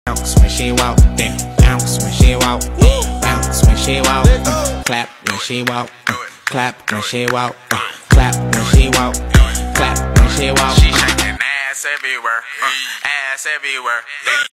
Bounce when she walk, damn. Bounce when she walk, bounce when she walk, clap when she walk, clap when she walk, clap when she walk, clap when she walk. She shaking ass everywhere, ass everywhere.